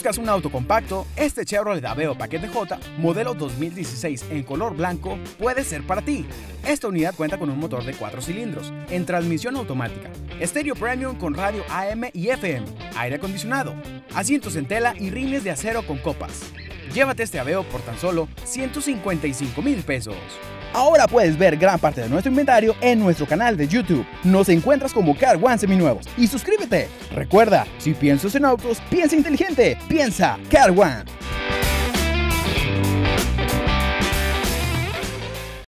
¿Buscas un auto compacto? Este Chevrolet Aveo Paquete J, modelo 2016 en color blanco, puede ser para ti. Esta unidad cuenta con un motor de 4 cilindros, en transmisión automática, estéreo premium con radio AM y FM, aire acondicionado, asientos en tela y rines de acero con copas. Llévate este Aveo por tan solo 155,000 pesos. Ahora puedes ver gran parte de nuestro inventario en nuestro canal de YouTube. Nos encuentras como Car One Seminuevos y suscríbete. Recuerda, si piensas en autos, piensa inteligente, piensa Car One.